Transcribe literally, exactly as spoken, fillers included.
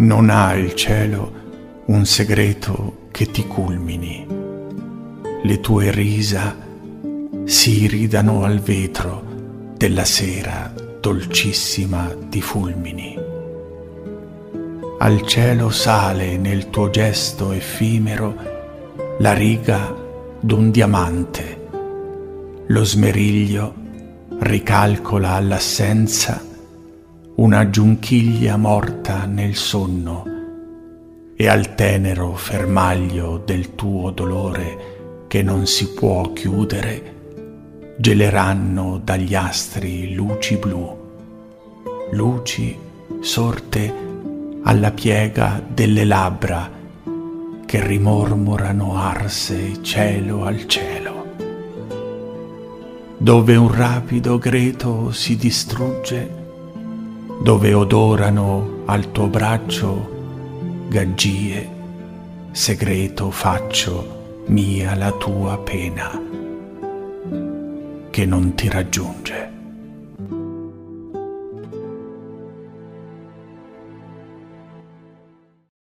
Non ha il cielo un segreto che ti culmini. Le tue risa si iridano al vetro della sera dolcissima di fulmini. Al cielo sale nel tuo gesto effimero la riga d'un diamante. Lo smeriglio ricalcola all'assenza una giunchiglia morta nel sonno, e al tenero fermaglio del tuo dolore che non si può chiudere geleranno dagli astri luci blu, luci sorte alla piega delle labbra che rimormorano arse cielo al cielo. Dove un rapido greto si distrugge, dove odorano al tuo braccio gaggie, segreto faccio mia la tua pena che non ti raggiunge.